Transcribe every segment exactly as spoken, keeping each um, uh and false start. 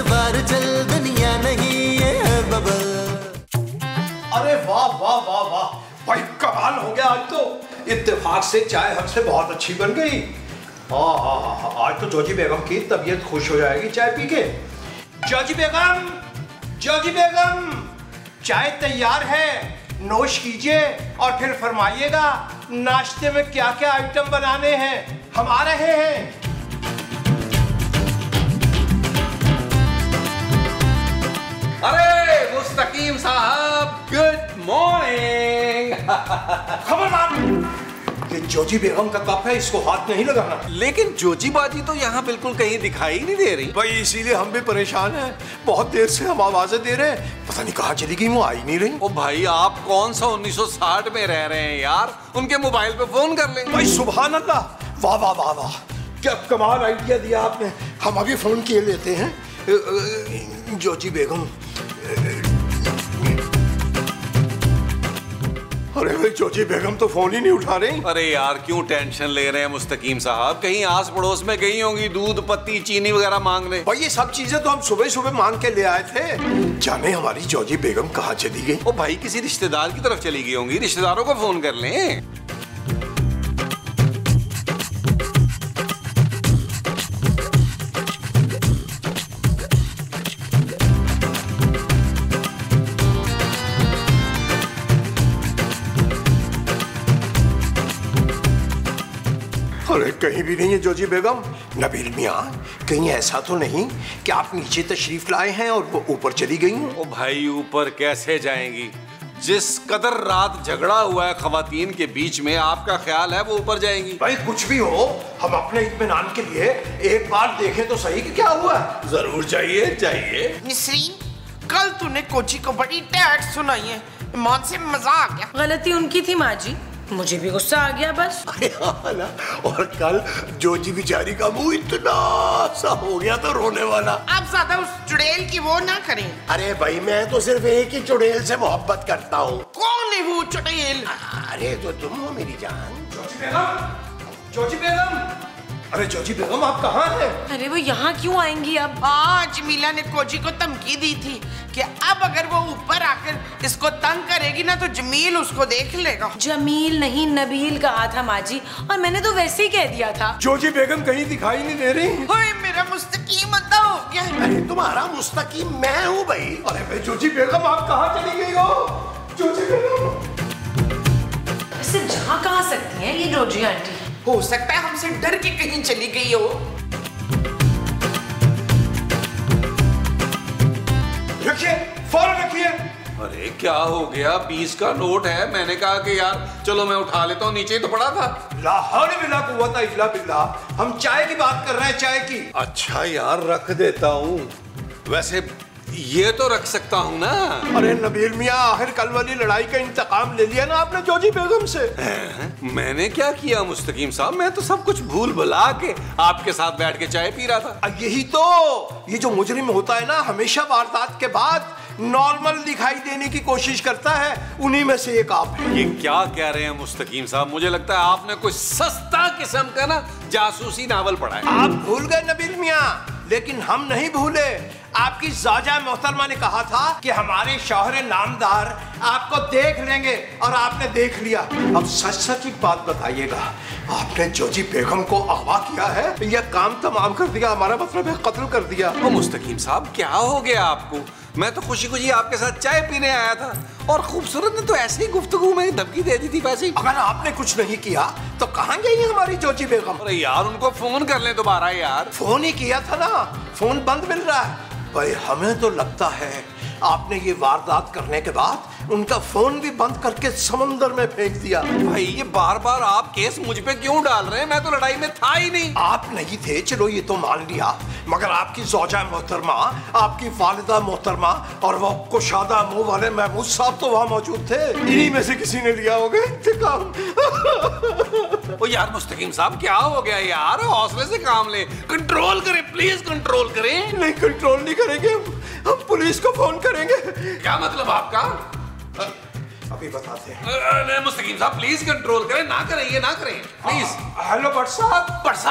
बार चल, दुनिया नहीं ये है बबल। अरे वाह वाह वाह वाह भाई, कमाल हो गया आज तो। इत्तेफाक से चाय हमसे बहुत अच्छी बन गई। हाँ हाँ हाँ, आज तो जोजी बेगम की तबीयत खुश हो जाएगी चाय पी के। जोजी बेगम, जोजी बेगम, चाय तैयार है, नोश कीजिए और फिर फरमाइएगा नाश्ते में क्या क्या आइटम बनाने हैं। हम आ रहे हैं। अरे मुस्तकीम साहब, गुड मॉर्निंग। खबरदार, ये जोजी बेगम का कप है, इसको हाथ नहीं लगाना। लेकिन जोजी बाजी तो यहाँ बिल्कुल कहीं दिखाई नहीं दे रही। भाई इसीलिए हम भी परेशान हैं। बहुत देर से हम आवाजें दे रहे हैं, पता नहीं कहाँ चली गई, वो आई नहीं रही। ओ भाई, आप कौन सा उन्नीस सौ साठ में रह रहे हैं यार, उनके मोबाइल पे फोन कर लें। भाई सुभान अल्लाह, वाह वाह वाह वाह, क्या कमाल आइडिया दिया आपने। हम अभी फोन किए लेते हैं। जोजी बेगम, अरे भाई जोजी बेगम तो फोन ही नहीं उठा रही। अरे यार क्यों टेंशन ले रहे हैं मुस्तकीम साहब, कहीं आस पड़ोस में गई होंगी दूध पत्ती चीनी वगैरह मांगने। भाई ये सब चीजें तो हम सुबह सुबह मांग के ले आए थे। जाने हमारी जोजी बेगम कहाँ चली गई। ओ भाई किसी रिश्तेदार की तरफ चली गई होंगी, रिश्तेदारों को फोन कर लें। अरे कहीं भी नहीं है जोजी बेगम। नबील मियाँ, कहीं ऐसा तो नहीं कि आप नीचे तशरीफ लाए हैं और वो ऊपर चली गई हैं? ओ भाई ऊपर कैसे जाएंगी, जिस कदर रात झगड़ा हुआ है खवातीन के बीच में, आपका ख्याल है वो ऊपर जाएंगी? भाई कुछ भी हो, हम अपने इत्मीनान के लिए एक बार देखें तो सही कि क्या हुआ। जरूर जाइए जाइए। निसरीन, कल तूने कोची को बड़ी टैट सुनाई है, ईमान से मजा आ गया। गलती उनकी थी माँ जी, मुझे भी गुस्सा आ गया बस। और कल जोजी बेचारी का मुंह इतना सा हो गया तो रोने वाला। आप ज्यादा उस चुड़ैल की वो ना करें। अरे भाई मैं तो सिर्फ एक ही चुड़ैल से मोहब्बत करता हूँ। कौन है वो चुड़ैल? अरे तो तुम हो मेरी जान। जोजी बेगम, जोजी बेगम, अरे जोजी बेगम आप कहाँ हैं? अरे वो यहाँ क्यों आएंगी अब? आज मीला ने कोची को धमकी दी थी कि अब अगर वो ऊपर आकर इसको तंग करेगी ना तो जमील उसको देख लेगा। जमील नहीं नबील कहा था माँ जी, और मैंने तो वैसे ही कह दिया था। जोजी बेगम कहीं दिखाई नहीं दे रही। ओए मेरा मुस्तकीम अदा हो गया। अरे तुम्हारा मुस्तकीम मैं हूँ भाई। अरे भाई जोजी बेगम आप कहाँ चली गई हो? जोजी बेगम वैसे जहाँ कहाँ सकती हैं ये जोजी आंटी? हो सकता है हमसे डर के कहीं चली गई हो। रखिए, फौरन रखिए। अरे क्या हो गया, बीस का नोट है, मैंने कहा कि यार चलो मैं उठा लेता हूँ, नीचे ही तो पड़ा था। ला हौल बिला कुव्वत इल्ला बिल्लाह, हम चाय की बात कर रहे हैं, चाय की। अच्छा यार रख देता हूँ, वैसे ये तो रख सकता हूँ ना। अरे नबील मियाँ, आखिर कल वाली लड़ाई का इंतकाम ले लिया ना आपने जोजी बेगम से। मैंने क्या किया मुस्तकीम साहब, मैं तो सब कुछ भूल भुला के आपके साथ बैठ के चाय पी रहा था। यही तो, ये जो मुजरिम होता है ना, हमेशा वारदात के बाद नॉर्मल दिखाई देने की कोशिश करता है, उन्हीं में से एक आप हैं। ये क्या कह रहे हैं मुस्तकीम साहब, मुझे लगता है आपने कोई सस्ता किस्म का ना जासूसी नावल पढ़ा है। आप भूल गए नबील मियाँ, लेकिन हम नहीं भूले। आपकी ज़ौजा मोहतरमा ने कहा था कि हमारे शौहर नामदार आपको देख लेंगे, और आपने देख लिया। अब सच सच एक बात बताइएगा, आपने जोजी बेगम को अगवा किया है या काम तमाम कर दिया, हमारा मतलब है कत्ल कर दिया? ओ मुस्तकीम साहब क्या हो गया आपको, मैं तो खुशी खुशी आपके साथ चाय पीने आया था, और खूबसूरत ने तो ऐसे ही गुफ्तगू में धमकी दे दी थी वैसे ही। अगर आपने कुछ नहीं किया तो कहाँ गई हमारी जोजी बेगम? अरे यार उनको फोन कर ले दोबारा यार। फोन ही किया था ना, फोन बंद मिल रहा है। भाई हमें तो लगता है आपने ये वारदात करने के बाद उनका फोन भी बंद करके समंदर में फेंक दिया। भाई ये बार बार आप केस मुझ पे क्यों डाल रहे हैं, मैं तो लड़ाई में था ही नहीं। आप नहीं थे, चलो ये तो मान लिया, मगर आपकी ज़ौजा मोहतरमा, आपकी वालिदा मोहतरमा और वो कुशादा मुंह वाले महमूद साहब तो वहाँ मौजूद थे। इन्हीं में से किसी ने लिया होगा इंतकाम। ओ यार मुस्तकीम साहब क्या हो गया यार, हौसले से काम ले, कंट्रोल करें प्लीज, कंट्रोल करें। नहीं कंट्रोल नहीं करेंगे, हम पुलिस को फोन करेंगे। क्या मतलब आपका? अभी बताते हैं। मुस्तकीम साहब प्लीज कंट्रोल करें, ना करें ये ना करें प्लीज। हेलो भट्ट साहब। भट्ट साहब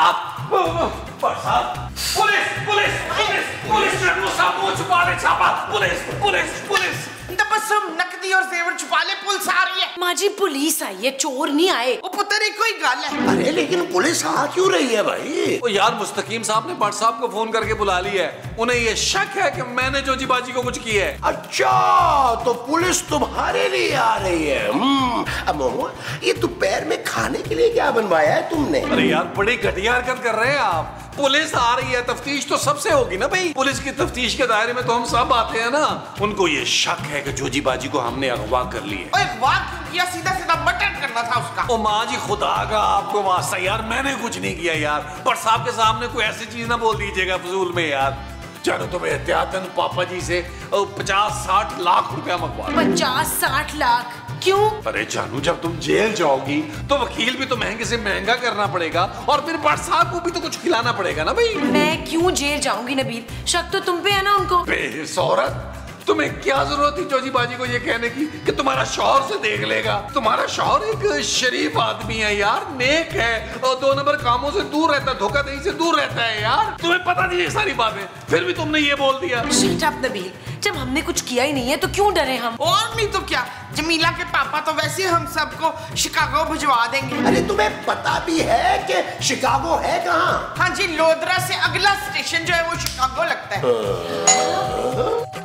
पुलिस पुलिस पुलिस पुलिस ने मुझसे मुंह छुपा ले छापा। पुलिस पुलिस पुलिस तबस्सुम नकदी और जेवर छुपा ले, पुलिस आ रही है। माँ जी पुलिस आई है, चोर नहीं आए। वो पुत्र एक कोई गल है। अरे लेकिन पुलिस आ क्यों रही है भाई? ओ यार मुस्तकीम साहब ने भट्ट साहब को फोन करके बुला लिया है। उन्हें ये शक है कि मैंने जोजी बाजी को कुछ किया है। अच्छा तो पुलिस तुम्हारे लिए आ रही है। हम्म, अब मोहम्मद, ये दोपहर में खाने के लिए क्या बनवाया है तुमने? अरे यार बड़ी घटिया हरकत कर रहे हैं आप। पुलिस आ रही है, तफ्तीश तो सबसे होगी ना भाई। पुलिस की तफ्तीश के दायरे में तो हम सब आते हैं ना। उनको ये शक है कि जोजी बाजी को हमने अगवा कर लिया। ओए अगवा क्यों किया? सीधा सीधा मर्डर करना था उसका। ओ माँ जी खुदा का आपको वास्ता यार, मैंने कुछ नहीं किया यार। पर साहब के सामने कोई ऐसी चीज ना बोल दीजिएगा फजूल में यार। चलो तो मैं एहतियातन पापा जी से पचास साठ लाख रुपया मंगवा। पचास साठ लाख क्यों? अरे जानू जब तुम जेल जाओगी तो वकील भी तो महंगे से महंगा करना पड़ेगा और फिर भट्ट साहब को भी तो कुछ खिलाना पड़ेगा ना भाई। मैं क्यों जेल जाऊंगी नबील? शक तो तुम पे है ना उनको। बेहिस औरत, तुम्हें क्या जरूरत थी जोजी बाजी को ये कहने की कि तुम्हारा शौहर से देख लेगा? तुम्हारा शौहर एक शरीफ आदमी है यार, नेक है और दो नंबर कामों से दूर रहता है, धोखाधड़ी से दूर रहता है यार। तुम्हें पता नहीं ये सारी बातें, फिर भी तुमने ये बोल दिया। शट अप नबील, जब हमने कुछ किया ही नहीं है तो क्यों डरे हम? और नहीं तो क्या, जमीला के पापा तो वैसे हम सबको शिकागो भिजवा देंगे। अरे तुम्हें पता भी है कि शिकागो है कहाँ? हाँ जी, लोधरा से अगला स्टेशन जो है वो शिकागो लगता है।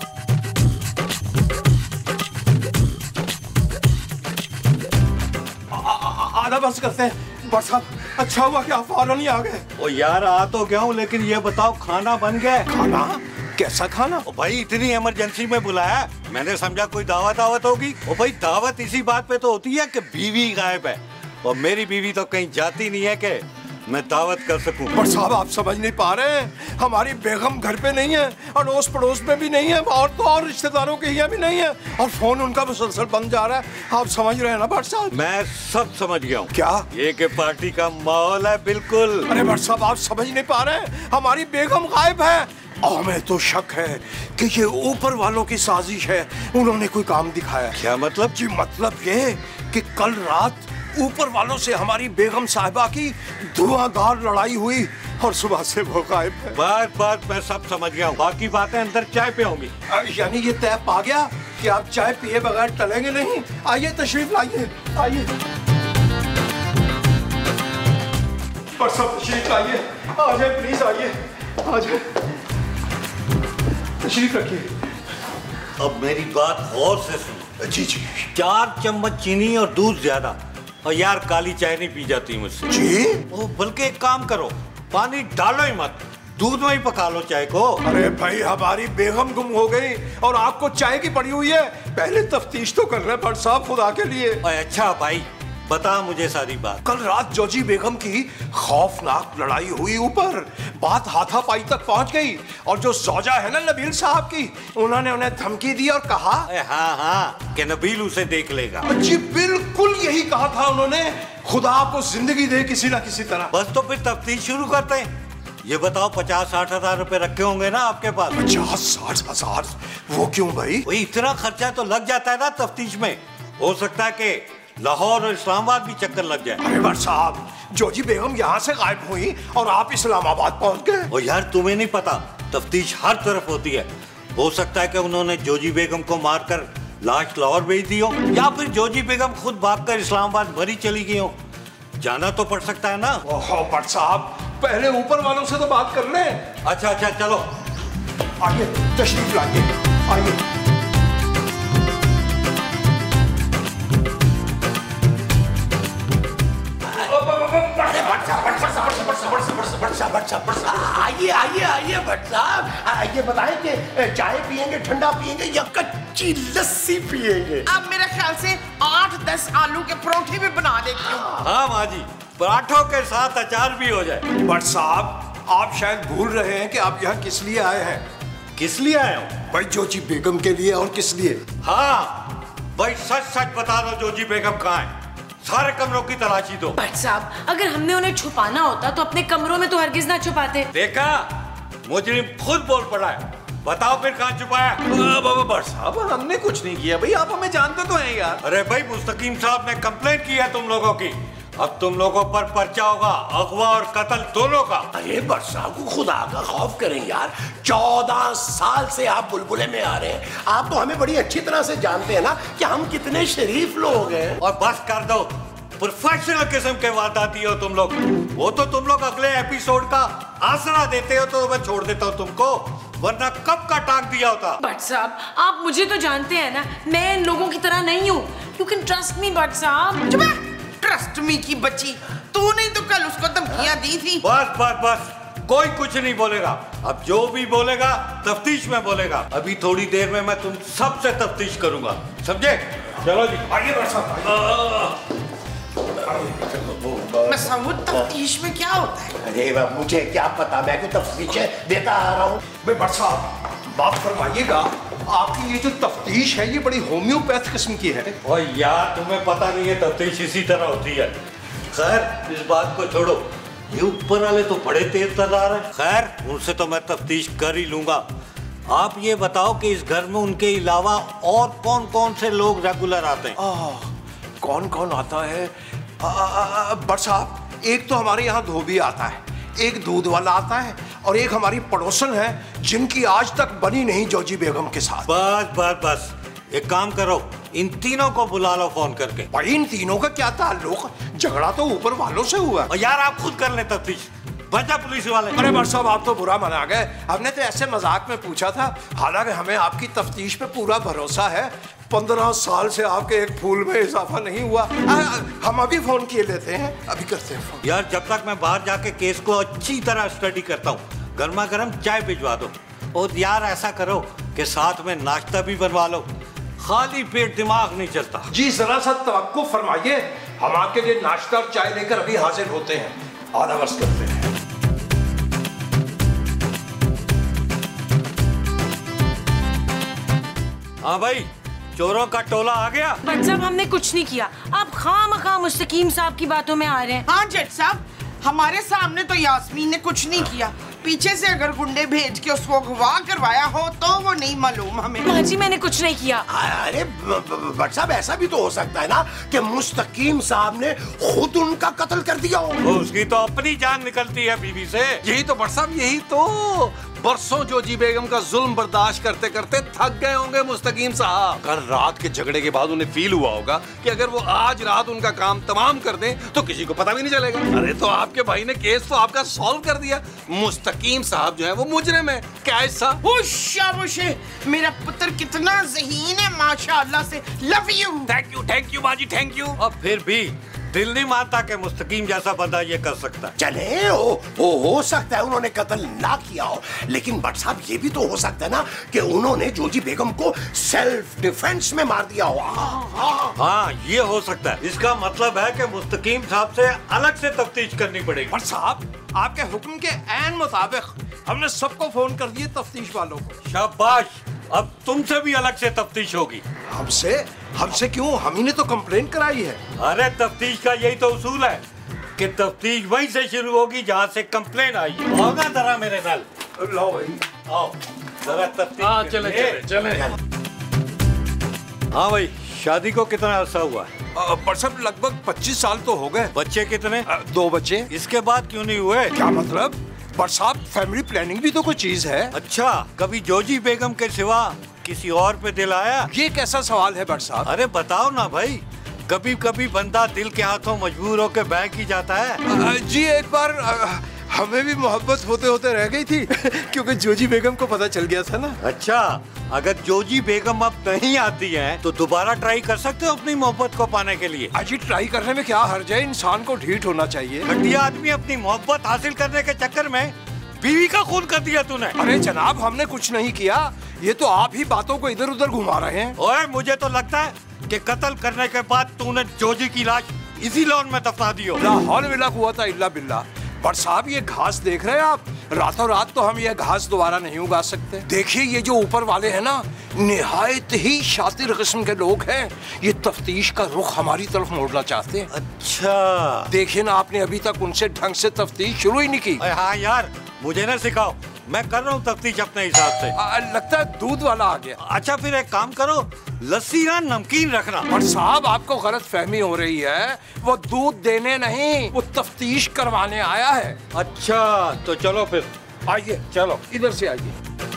आधा बस करते हैं बस साहब। अच्छा हुआ कि आप फौरन ही आ गए। ओ यार आ तो गया हूँ, लेकिन ये बताओ खाना बन गया? खाना? कैसा खाना? ओ भाई इतनी इमरजेंसी में बुलाया, मैंने समझा कोई दावत दावत होगी। ओ भाई दावत इसी बात पे तो होती है कि बीवी गायब है, और मेरी बीवी तो कहीं जाती नहीं है कि मैं दावत कर सकूं। पर साहब आप समझ नहीं पा रहे हैं, हमारी बेगम घर पे नहीं है, अड़ोस पड़ोस में भी नहीं है, और तो और रिश्तेदारों के यहाँ भी नहीं है, और फोन उनका मुसलसल बंद जा रहा है। आप समझ रहे हैं ना भट्ट साहब? मैं सब समझ गया हूँ। क्या? ये कि पार्टी का माहौल है बिल्कुल। अरे भट्ट साहब आप समझ नहीं पा रहे हैं, हमारी बेगम गायब है और हमें तो शक है कि ये ऊपर वालों की साजिश है, उन्होंने कोई काम दिखाया। क्या मतलब? जी मतलब ये कि कल रात ऊपर वालों से हमारी बेगम साहिबा की धुआंधार लड़ाई हुई और सुबह से वो गायब है। बात बात मैं सब समझ गया हूँ, बाकी बातें अंदर चाय पे होंगी। यानी ये तय पा गया कि आप चाय पिए बगैर टलेंगे नहीं। आइए तशरीफ लाइए, आइए पर सब तशरीफ लाइए, आ जाए प्लीज, आइए आ जाए, तशरीफ रखिए। अब मेरी बात गौर से सुनो। जी जी चार चम्मच चीनी और दूध ज्यादा, और यार काली चाय नहीं पी जाती मुझसे। जी ओ बल्कि एक काम करो, पानी डालो ही मत, दूध में ही पका लो चाय को। अरे भाई हमारी बेगम गुम हो गई और आपको चाय की पड़ी हुई है, पहले तफ्तीश तो कर रहे भट्ट साहब खुदा के लिए। अच्छा भाई बता मुझे सारी बात। कल रात जोजी बेगम की खौफनाक लड़ाई हुई ऊपर, बात हाथापाई तक पहुंच गई, और जो सौजा है ना नबील साहब की, उन्होंने उन्हें धमकी दी और कहा हाँ हाँ कि नबील उसे देख लेगा। जी बिल्कुल यही कहा था उन्होंने, खुदा आपको जिंदगी दे किसी ना किसी तरह। बस तो फिर तफ्तीश शुरू करते हैं। ये बताओ पचास साठ हजार रुपए रखे होंगे ना आपके पास? पचास साठ हजार? वो क्यों भाई? वही इतना खर्चा तो लग जाता है ना तफ्तीश में, हो सकता है कि लाहौर और इस्लामाबाद भी चक्कर लग जाए। अरे भट्ट साहब जोजी बेगम यहाँ से गायब हुई और आप इस्लामाबाद पहुंच गए। और यार तुम्हें नहीं पता, तफ्तीश हर तरफ होती है। हो सकता है कि उन्होंने जोजी बेगम को मारकर लाश लाहौर भेज दी हो, या फिर जोजी बेगम खुद भागकर इस्लामाबाद भरी चली गई हो। जाना तो पड़ सकता है ना। ओहो भट्ट साहब पहले ऊपर वालों से तो बात कर ले। अच्छा अच्छा चलो आइए तशरीफ लाइए, आइए। आइए आइए आइए भट्ट साहब, आइए बताएं कि चाय पियेंगे, ठंडा पियेंगे या कच्ची लस्सी पियेंगे? अब मेरे ख्याल से आठ दस आलू के परोठे भी बना देती हूँ। हाँ माँ जी, पराठों के साथ अचार भी हो जाए। भट्ट साहब आप शायद भूल रहे हैं कि आप यहाँ किस लिए आए हैं। किस लिए आए हो? भाई जोजी बेगम के लिए। और किस लिए? हाँ भाई सच सच बता दो, जोजी बेगम कहाँ है? सारे कमरों की तलाशी दो। भट्ट साहब अगर हमने उन्हें छुपाना होता तो अपने कमरों में तो हरगिज ना छुपाते। देखा, मुजरिम खुद बोल पड़ा है। बताओ फिर कहाँ छुपाया? भट्ट साहब हमने कुछ नहीं किया भाई, आप हमें जानते तो हैं यार। अरे भाई मुस्तकीम साहब ने कंप्लेंट की है तुम लोगों की, अब तुम लोगों पर पर्चा होगा, अगवा और कत्ल दोनों का। अरे बरसा को खुदा का खौफ करें यार, चौदह साल से आप बुलबुले में आ रहे हैं, आप तो हमें बड़ी अच्छी तरह से जानते हैं ना कि हम कितने शरीफ लोग हैं। और बस कर दो, प्रोफेशनल किस्म के वादाती हो तुम लोग। वो तो तुम लोग अगले एपिसोड का आसरा देते हो तो मैं छोड़ देता हूँ तुमको, वरना कब का टांग दिया होता। भट्ट साहब आप मुझे तो जानते हैं ना, मैं इन लोगों की तरह नहीं हूँ। You can trust me Bhatt साहब। ट्रस्ट मी की बच्ची, तूने तो कल उसको धमकियां दी थी। बस बस बस, कोई कुछ नहीं बोलेगा। अब जो भी बोलेगा तफ्तीश में बोलेगा। अभी थोड़ी देर में मैं तुम सबसे तफ्तीश करूंगा, समझे? चलो जी आइए भट्ट साहब। मसूद, तफ्तीश में क्या होता है? अरे बाप, मुझे क्या पता, मैं कोई तफ्तीश देता आ रहा हूँ। भाई भट्ट साहब बात फरमाइएगा, आपकी ये जो तफ्तीश है ये बड़ी होम्योपैथ किस्म की है। और यार तुम्हें पता नहीं है तफ्तीश इसी तरह होती है। खैर इस बात को छोड़ो, ये ऊपर वाले तो बड़े तेज तर्रार हैं। खैर उनसे तो मैं तफ्तीश कर ही लूंगा। आप ये बताओ कि इस घर में उनके अलावा और कौन कौन से लोग रेगुलर आते हैं? आ, कौन कौन आता है? भट्ट साहब एक तो हमारे यहाँ धोबी आता है, एक दूध वाला आता है और एक हमारी पड़ोसन है जिनकी आज तक बनी नहीं जोजी बेगम के साथ। बस बस बस, एक काम करो, इन तीनों को बुला लो फोन करके। भाई इन तीनों का क्या ताल्लुक? झगड़ा तो ऊपर वालों से हुआ। और यार आप खुद कर ले तफ्तीश, बचा पुलिस वाले। अरे भट्ट साहब आप तो बुरा मना गए, हमने तो ऐसे मजाक में पूछा था, हालांकि हमें आपकी तफ्तीश पे पूरा भरोसा है। पंद्रह साल से आपके एक फूल में इजाफा नहीं हुआ। आ, हम अभी फोन किए लेते हैं, अभी करते हैं फोन। यार जब तक मैं बाहर जाके केस को अच्छी तरह स्टडी करता हूँ, गर्मा गर्म चाय भिजवा दो। और यार ऐसा करो कि साथ में नाश्ता भी बनवा लो, खाली पेट दिमाग नहीं चलता। जी जरा सा तवक्कुफ फरमाइए, हम आपके लिए नाश्ता और चाय लेकर अभी हाजिर होते हैं। आधा वर्ष करते हैं। हाँ भाई, चोरों का टोला आ गया। भट्ट साहब हमने कुछ नहीं किया, आप खामखा मुस्तकीम साहब की बातों में आ रहे हैं। हाँ जज साहब, हमारे सामने तो यास्मीन ने कुछ नहीं किया, पीछे से अगर गुंडे भेज के उसको अगवा करवाया हो तो वो नहीं मालूम हमें। माँ जी मैंने कुछ नहीं किया। अरे भट्ट साहब ऐसा भी तो हो सकता है ना कि मुस्तकीम साहब ने खुद उनका कत्ल कर दिया हो। उसकी तो अपनी जान निकलती है बीवी से। यही तो भट्ट साहब, यही तो बरसों जोजी बेगम का जुल्म बर्दाश्त करते करते थक गए होंगे मुस्तकीम साहब। कल रात के झगड़े के बाद उन्हें फील हुआ होगा कि अगर वो आज रात उनका काम तमाम कर दें तो किसी को पता भी नहीं चलेगा। अरे तो आपके भाई ने केस तो आपका सॉल्व कर दिया। मुस्तकीम साहब जो है वो मुजरिम है। क्या ऐसा? शाबाश, मेरा पुत्र कितना ज़हीन है माशाअल्लाह से। Love you. Thank you thank you बाजी, थैंक यू। अब फिर भी दिल नहीं मानता कि मुस्तकीम जैसा बंदा ये कर सकता है। चले हो, हो हो सकता है उन्होंने कत्ल ना किया हो, लेकिन भट्ट साहब ये भी तो हो सकता है ना कि उन्होंने जोजी बेगम को सेल्फ डिफेंस में मार दिया हो। हाँ ये हो सकता है। इसका मतलब है कि मुस्तकीम साहब से अलग से तफ्तीश करनी पड़ेगी। भट्ट साहब आपके हुक्म के ऐन मुताबिक हमने सबको फोन कर दिए, तफ्तीश वालों को। शाबाश, अब तुमसे भी अलग से तफ्तीश होगी। हमसे? हमसे क्यों? हम ही ने तो कंप्लेंट कराई है। अरे तफ्तीश का यही तो उसूल है कि तफ्तीश वहीं से शुरू होगी जहाँ से कंप्लेंट आई है। आओ ना जरा मेरे नाल। लो भाई आओ जरा तफ्तीश। हाँ चले चले चले। हाँ भाई, शादी को कितना अरसा हुआ है? भट्ट साहब लगभग पच्चीस साल तो हो गए। बच्चे कितने? अ, दो बच्चे। इसके बाद क्यों नहीं हुए? क्या मतलब? भट्ट साहब फैमिली प्लानिंग भी तो कोई चीज है। अच्छा, कभी जोजी बेगम के सिवा किसी और पे दिल आया? ये कैसा सवाल है भट्ट साहब? अरे बताओ ना भाई, कभी कभी बंदा दिल के हाथों मजबूर होकर बहक ही जाता है। अ, जी एक बार अ, हमें भी मोहब्बत होते होते रह गई थी क्योंकि जोजी बेगम को पता चल गया था ना। अच्छा, अगर जोजी बेगम अब नहीं आती है तो दोबारा ट्राई कर सकते हो अपनी मोहब्बत को पाने के लिए। अजी ट्राई करने में क्या हर्ज है? इंसान को ढीठ होना चाहिए। घटिया आदमी अपनी मोहब्बत हासिल करने के चक्कर में बीवी का खून कर दिया तूने। अरे जनाब हमने कुछ नहीं किया, ये तो आप ही बातों को इधर उधर घुमा रहे हैं। ओए मुझे तो लगता है कि कत्ल करने के बाद तूने जोजी की लाश इसी लॉन में दफना दी हो। ला हौल वला कुव्वता इल्ला बिल्लाह। भट्ट साहब ये घास देख रहे हैं आप, रातों रात तो हम ये घास दोबारा नहीं उगा सकते। देखिए ये जो ऊपर वाले हैं ना, निहायत ही शातिर किस्म के लोग हैं। ये तफ्तीश का रुख हमारी तरफ मोड़ना चाहते हैं। अच्छा, देखिए ना, आपने अभी तक उनसे ढंग से तफ्तीश शुरू ही नहीं की। हाँ यार, मुझे ना सिखाओ, मैं कर रहा हूँ तफ्तीश अपने हिसाब से। आ, लगता है दूध वाला आ गया। अच्छा फिर एक काम करो, लस्सी ना नमकीन रखना। और साहब आपको गलत फहमी हो रही है, वो दूध देने नहीं, वो तफ्तीश करवाने आया है। अच्छा तो चलो फिर, आइए चलो इधर से आइए।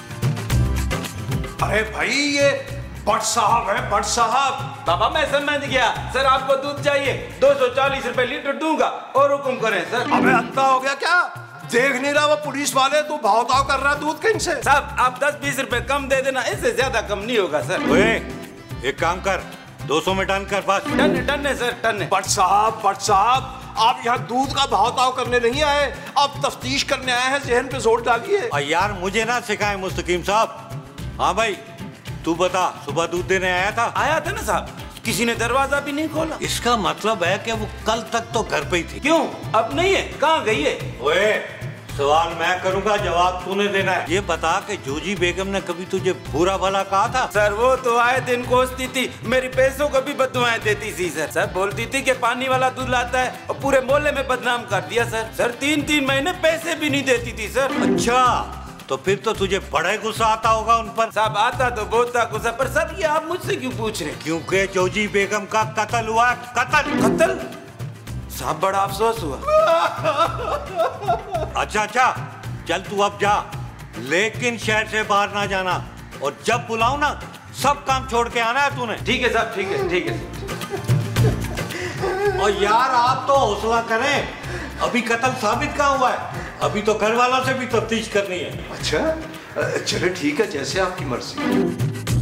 अरे भाई ये भट्ट साहब है, भट्ट साहब। बाबा मैं समझ गया सर, आपको दूध चाहिए, दो सौ चालीस रुपए लीटर दूंगा और हुक्म करें सर। अबे अंधा हो गया क्या? देख नहीं रहा वो पुलिस वाले, तू भाव ताव कर रहा दूध कहीं से? साहब आप दस बीस रुपए कम दे देना, इससे ज्यादा कम नहीं होगा सर। ओए एक काम कर, दो सौ में डन कर बस। टन टन है सर, टन है। भट्ट साहब, भट्ट साहब, आप यहाँ दूध का भाव ताव करने नहीं आए, आप तफ्तीश करने आए हैं, जहन पे जोर डालिए। और यार मुझे ना सिखाए मुस्तकीम साहब। हाँ भाई तू बता, सुबह दूध देने आया था? आया था ना साहब, किसी ने दरवाजा भी नहीं खोला। इसका मतलब है कि वो कल तक तो घर पे ही थी। क्यों अब नहीं है, कहाँ गई है? ओए सवाल मैं करूंगा, जवाब तूने देना है। ये बता कि जोजी बेगम ने कभी तुझे बुरा भला कहा था? सर वो तो आए दिन कोसती थी, मेरी पैसों को भी बददुआएं देती थी सर। सर बोलती थी कि पानी वाला दूध लाता है और पूरे मोहल्ले में बदनाम कर दिया सर। सर तीन तीन महीने पैसे भी नहीं देती थी सर। अच्छा तो फिर तो तुझे बड़ा गुस्सा आता होगा उन पर। साहब आता तो बहुत था गुस्सा, पर सर ये आप मुझसे क्यों पूछ रहे? क्योंकि जोजी बेगम का कत्ल हुआ। कत्ल कत्ल? साहब बड़ा अफसोस हुआ। अच्छा अच्छा चल तू अब जा, लेकिन शहर से बाहर ना जाना, और जब बुलाऊं ना सब काम छोड़ के आना है तूने। ठीक है साहब, ठीक है ठीक है। और यार आप तो हौसला करें, अभी कत्ल साबित कहाँ हुआ है, अभी तो घर वालों से भी तफ्तीश करनी है। अच्छा चलो ठीक है, जैसे आपकी मर्जी।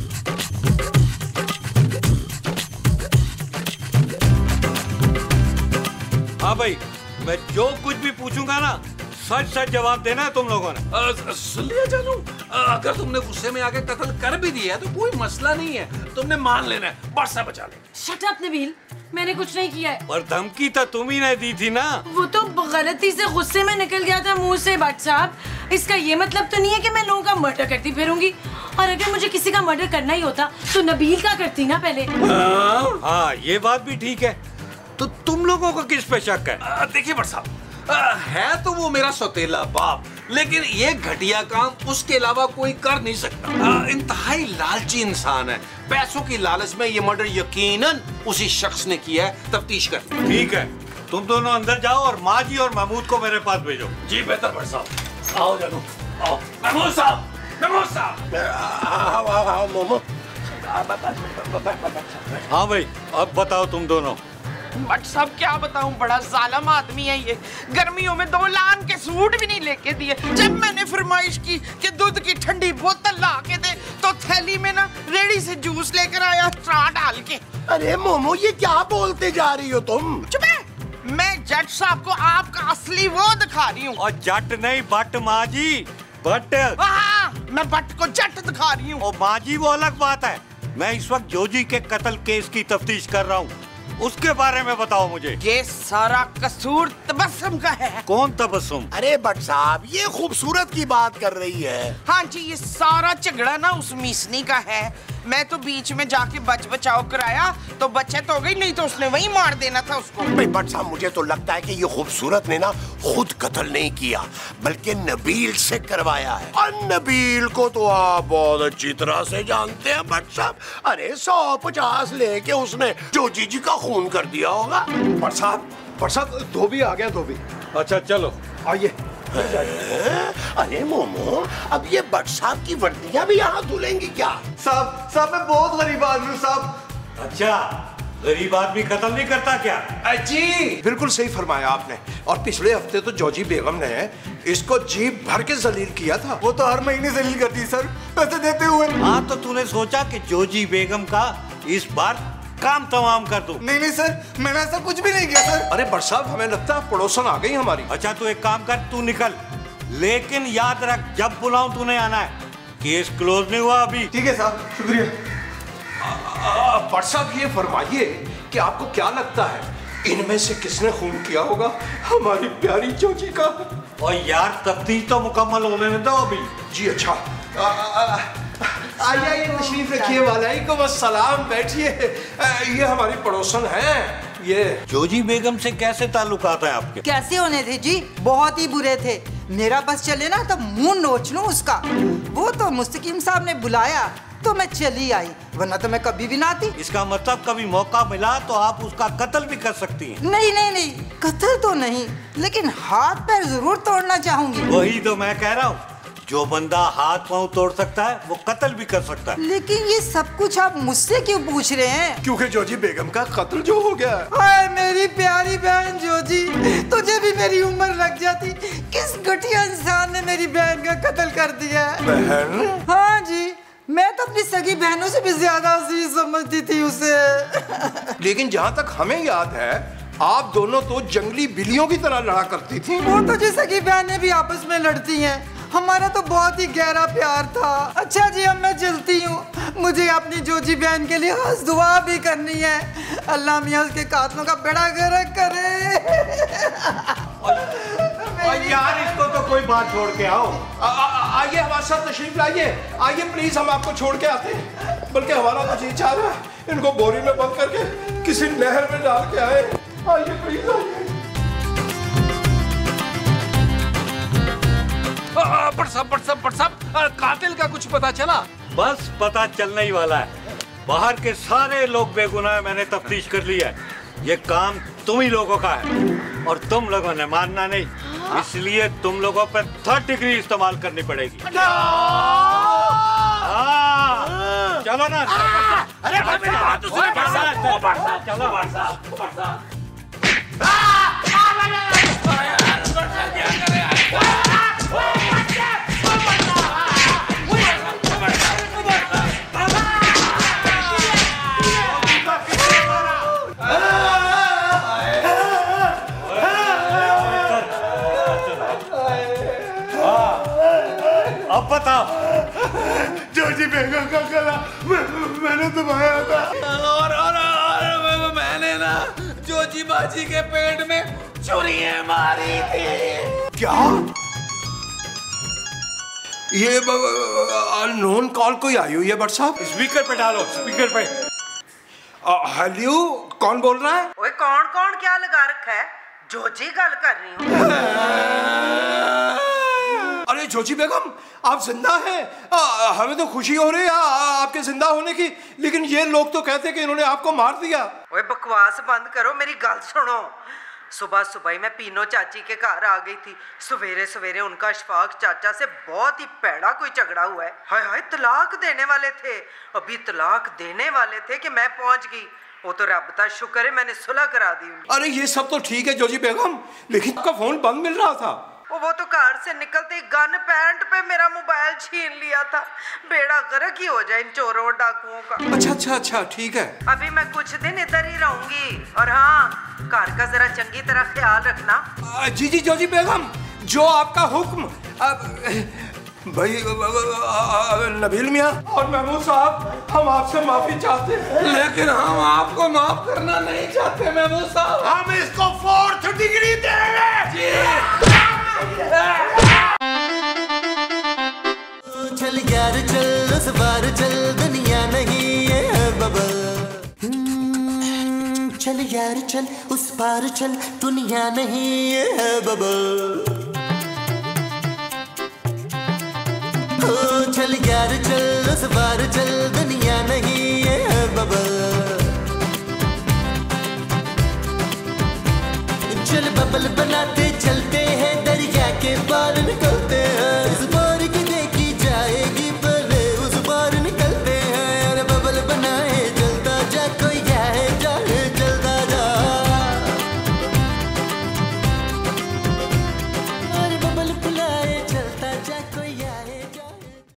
हाँ भाई मैं जो कुछ भी पूछूंगा ना सच सच जवाब देना है तुम लोगों ने। सुन लिया जानू, अगर तुमने गुस्से में आके कत्ल कर भी दिया है तो कोई मसला नहीं है, तुमने मान लेना है, बरसा बचा ले। शट अप नबील, मैंने कुछ नहीं किया है। और धमकी तो तुम ही ने दी थी ना। वो तो गलती से गुस्से में निकल गया था मुंह से भट्ट साहब। इसका ये मतलब तो नहीं है कि मैं लोगों का मर्डर करती फिरूंगी, और अगर मुझे किसी का मर्डर करना ही होता तो नबील का करती ना पहले। हाँ ये बात भी ठीक है, तो तुम लोगों को किस पे शक है? देखिए भट्ट साहब, है तो वो मेरा सौतेला बाप, लेकिन ये घटिया काम उसके अलावा कोई कर नहीं सकता। इंतहाई लालची इंसान है, पैसों की लालच में ये मर्डर यकीनन उसी शख्स ने किया है। तफ्तीश कर। ठीक है तुम दोनों अंदर जाओ और माँ जी और महमूद को मेरे पास भेजो। जी बेहतर भट्ट साहब। आओ जानू, आओ। महमूद साहब, महमूद साहब। आओ आओ आओ मोमो। हाँ भाई अब बताओ तुम दोनों। बट सब क्या बताऊं, बड़ा जालिम आदमी है ये। गर्मियों में दो लान के सूट भी नहीं लेके दिए। जब मैंने फरमाइश की कि दूध की ठंडी बोतल ला के दे, तो थैली में ना रेडी से जूस लेकर आया स्ट्रॉ डाल के। अरे मोमो ये क्या बोलते जा रही हो तुम? चुप है, मैं जज साहब को आपका असली वो दिखा रही हूँ। और जट नहीं बट माँ जी, बट। हाँ मैं बट को जट दिखा रही हूँ। और माँ जी वो अलग बात है, मैं इस वक्त जोजी के कत्ल केस की तफ्तीश कर रहा हूँ, उसके बारे में बताओ मुझे। ये सारा कसूर तबस्सुम का है। कौन तबस्सुम? अरे भट्ट साहब ये खूबसूरत की बात कर रही है। हाँ जी, ये सारा झगड़ा ना उस मीसनी का है। मैं तो बीच में जाके बच बचाव कराया तो बचत हो गई, नहीं तो उसने वही मार देना था उसको। भाई भट्ट साहब मुझे तो लगता है कि ये खूबसूरत ने ना खुद कत्ल नहीं किया, बल्कि नबील से करवाया है। और नबील को तो आप बहुत अच्छी तरह से जानते हैं भट्ट साहब। अरे सौ पचास लेके उसने जोजी जी का खून कर दिया होगा। भट्ट साहब, भट्ट साहब धोबी आ गया, धोबी। अच्छा चलो आइए। अरे मोमो अब ये भट्ट साहब की वर्दियां भी यहाँ धुलेंगी क्या? साहब साहब मैं बहुत गरीब आदमी हूँ साहब। अच्छा गरीब आदमी कत्ल नहीं करता क्या? जी बिल्कुल सही फरमाया आपने। और पिछले हफ्ते तो जोजी बेगम ने इसको जीप भर के जलील किया था। वो तो हर महीने जलील करती है सर, पैसे देते हुए। हाँ तो तूने सोचा कि जोजी बेगम का इस बार काम तमाम कर दूं? नहीं नहीं सर, मैंने ऐसा कुछ भी नहीं किया सर। अरे भट्ट साहब हमें लगता है पड़ोसन आ गई हमारी। अच्छा तू एक काम कर, तू निकल, लेकिन याद रख जब बुलाऊं तूने आना है। केस क्लोज नहीं हुआ अभी। ठीक है साहब, शुक्रिया। भट्ट साहब ये फरमाइए कि आपको क्या लगता है इनमें से किसने खून किया होगा हमारी प्यारी जोजी का? और यार तफ्तीश तो मुकम्मल होने दो अभी। जी अच्छा। आ, आ, आ, आइए आइए तशरीफ रखिए। वालेकुम अस्सलाम, बैठिए। ये हमारी पड़ोसन हैं। ये जोजी बेगम से कैसे ताल्लुकात है आपके? कैसे होने थे जी, बहुत ही बुरे थे। मेरा बस चले ना तो मुंह नोच लूं उसका। वो तो मुस्तकीम साहब ने बुलाया तो मैं चली आई, वरना तो मैं कभी भी ना आती। इसका मतलब कभी मौका मिला तो आप उसका कत्ल भी कर सकती हैं। नहीं नहीं नहीं, कत्ल तो नहीं, लेकिन हाथ पैर जरूर तोड़ना चाहूंगी। वही तो मैं कह रहा हूँ, जो बंदा हाथ पांव तोड़ सकता है वो कत्ल भी कर सकता है। लेकिन ये सब कुछ आप मुझसे क्यों पूछ रहे हैं? क्योंकि जोजी बेगम का कत्ल जो हो गया। हाय मेरी प्यारी बहन जोजी, तुझे भी मेरी उम्र लग जाती, किस घटिया इंसान ने मेरी बहन का कत्ल कर दिया है। बहन? हाँ जी, मैं तो अपनी सगी बहनों से भी ज्यादा अजीज समझती थी उसे। लेकिन जहाँ तक हमें याद है, आप दोनों तो जंगली बिल्लियों की तरह लड़ा करती थी। वो तो जी सगी बहनें भी आपस में लड़ती हैं, हमारा तो बहुत ही गहरा प्यार था। अच्छा जी, अब मैं चलती हूँ, मुझे अपनी जोजी बहन के लिए खास दुआ भी करनी है। अल्लाह मियाँ उसके कातलों का बेड़ा गर्क करे। यार इसको तो कोई बात छोड़ के आओ। आइए हमारे साथ तशरीफ लाइए, आइए प्लीज, हम आपको छोड़ के आते हैं। बल्कि हमारा तो जी चाह रहा है इनको बोरी में बंद करके किसी नहर में डाल के आए। आइए प्लीज आइए। बट साहब बट साहब बट साहब कातिल का कुछ पता चला? बस पता चलने ही वाला है। बाहर के सारे लोग बेगुनाह, मैंने तफ्तीश कर ली है। ये काम तुम ही लोगों का है और तुम लोगों ने मानना नहीं, इसलिए तुम लोगों पर थर्ड डिग्री इस्तेमाल करनी पड़ेगी। हाँ, चलो ना। अरे चलो अब बताओ। जोजी बेगम का गला मैं, मैंने दबाया था। और, और, और मैंने ना जोजी बाजी के पेट में छुरियां मारी थी। क्या? ये अननोन कॉल कोई आई हुई है बट साहब? स्पीकर पे डालो, स्पीकर पे। हेलो, कौन बोल रहा है? ओए कौन कौन क्या लगा रखा है? जोजी गल कर रही हूँ। अरे जोजी बेगम, आप जिंदा हैं। आ, हमें तो खुशी हो रही है आ, आपके जिंदा होने की, लेकिन ये लोग तो कहते हैं कि इन्होंने आपको मार दिया। ओए बकवास बंद करो, मेरी गल सुनो। सुबह सुबह ही मैं पीनो चाची के घर आ गई थी। सवेरे सवेरे उनका अशफाक चाचा से बहुत ही पैड़ा कोई झगड़ा हुआ है। हाय हाय, तलाक देने वाले थे, अभी तलाक देने वाले थे कि मैं पहुंच गई। वो तो रब का शुक्र है मैंने सुलह करा दी उनकी। अरे ये सब तो ठीक है जोजी बेगम, लेकिन आपका फोन बंद मिल रहा था। वो तो कार से निकलते ही गन पैंट पे मेरा मोबाइल छीन लिया था। बेड़ा गर्क ही हो जाए इन चोरों डाकुओं का। अच्छा अच्छा अच्छा, ठीक है। अभी मैं कुछ दिन इधर ही रहूंगी, और हाँ, कार का जरा चंगी तरह ख्याल रखना। आ, जी जी जोजी बेगम, जो आपका हुक्म। अब भाई नबील मियाँ और महमूद साहब, हम आपसे माफी चाहते हैं, लेकिन हम आपको माफ करना नहीं चाहते महमूद साहब। हम इसको फोर्थ डिग्री देंगे। चल यार चल, उस बार चल, दुनिया नहीं है बबल। चल यार चल, उस पार चल, दुनिया नहीं है बबल। चल यार चल, उस बार चल, दुनिया नहीं है बबल। चल बबल बनाते चल